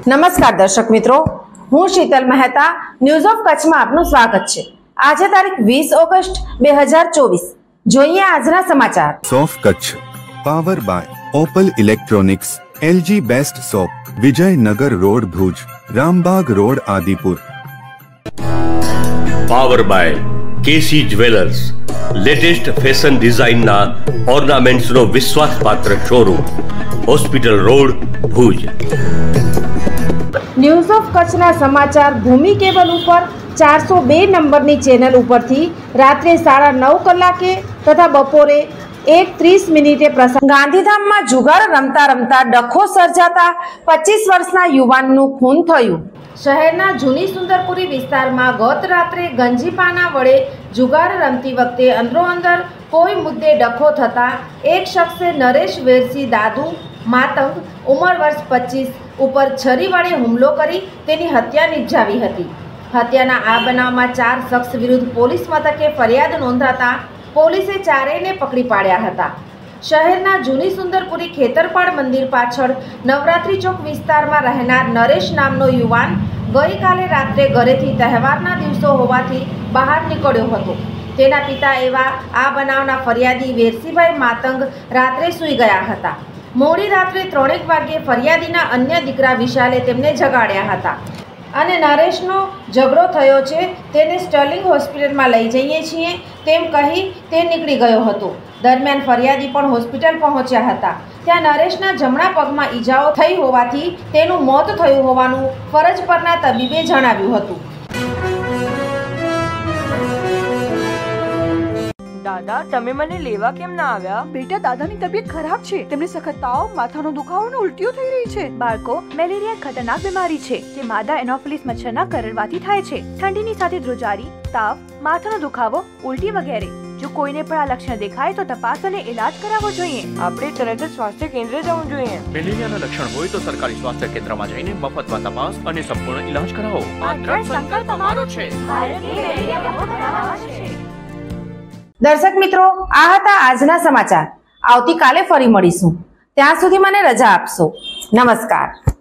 નમસ્કાર દર્શક મિત્રો, હું શીતલ મહેતા ન્યૂઝ ઓફ કચ્છમાં આપનું સ્વાગત છે। આજે તારીખ 20 ઓગસ્ટ 2024। જોઈએ આજના સમાચાર। સોફ Kutch power by Opal electronics, LG best shop, Vijaynagar road Bhuj, Rambagh road Adipur. Power by KC jewellers, latest fashion ડિઝાઇનના ઓર્નામેન્ટ્સનો વિશ્વાસપાત્ર showroom, hospital road Bhuj. News of કચ્છના સમાચાર ભૂમિ કેબલ ઉપર 402 નંબરની ચેનલ ઉપરથી રાત્રે 9:30 કલાકે તથા બપોરે 1:30 પ્રસાર। ગાંધીધામમાં જુગાર રમતા રમતા ડખો સર્જાતા 25 વર્ષના યુવાનનું ખૂન થયું। શહેરના જૂની સુંદરપુરી વિસ્તારમાં ગત રાત્રે ગંજીપાના વડે જુગાર રમતી વખતે અંદરોઅંદર કોઈ મુદ્દે ડખો થતા એક શખ્સે નરેશ વેરસી દાદુ માતંગ ઉંમર વર્ષ 25 ઉપર છરી વડે હુમલો કરી તેની હત્યા નિપજાવી હતી। હત્યાના આ બનાવમાં 4 શખ્સ વિરુદ્ધ પોલીસ મથકે ફરિયાદ નોંધાતા પોલીસે ચારેયને પકડી પાડ્યા હતા। શહેરના જૂની સુંદરપુરી ખેતરપાળ મંદિર પાછળ નવરાત્રી ચોક વિસ્તારમાં રહેનાર નરેશ નામનો યુવાન ગઈકાલે રાત્રે ઘરેથી તહેવારના દિવસો હોવાથી બહાર નીકળ્યો હતો। તેના પિતા એવા આ બનાવના ફરિયાદી વેરસીભાઈ માતંગ રાત્રે સૂઈ ગયા હતા। મોડી રાત્રે 3 વાગ્યે ફરિયાદીના અન્ય દીકરા વિશાલે તેમને જગાડ્યા હતા અને નરેશનો ઝઘડો થયો છે, તેને સ્ટર્લિંગ હોસ્પિટલમાં લઈ જઈએ છીએ તેમ કહી તે નીકળી ગયો હતો। દરમિયાન ફરિયાદી પણ હોસ્પિટલ પહોંચ્યા હતા। ત્યાં નરેશના જમણા પગમાં ઈજાઓ થઈ હોવાથી તેનું મોત થયું હોવાનું ફરજ પરના તબીબે જણાવ્યું હતું। દાદા, તમે મને લેવા કેમ ના આવ્યા? બેટા, દાદાની તબિયત ખરાબ છે। તેમને સખત તાવ, માથાનો દુખાવો અને ઉલટીઓ થઈ રહી છે। બાળકો, મેલેરિયા ખતરનાક બીમારી છે જે માદા એનોફિલિસ મચ્છરના કરડવાથી થાય છે। ઠંડીની સાથે ધ્રુજારી, તાવ, માથાનો દુખાવો, ઉલટી વગેરે। જો કોઈને પણ આ લક્ષણ દેખાય તો તપાસ અને ઇલાજ કરાવવો જોઈએ। આપણે તરત જ સ્વાસ્થ્ય કેન્દ્રે જવું જોઈએ। મેલેરિયાના લક્ષણ હોય તો સરકારી સ્વાસ્થ્ય કેન્દ્રમાં જઈને મફતમાં તપાસ અને સંપૂર્ણ ઇલાજ કરાવો। આ દ્રઢ સંકલ્પ અમારો છે। ભારતની મેલેરિયા મુક્ત બનાવવા છે। દર્શક મિત્રો, આ હતા આજના સમાચાર। આવતીકાલે ફરી મળીશું, ત્યાં સુધી મને રજા આપશો। નમસ્કાર।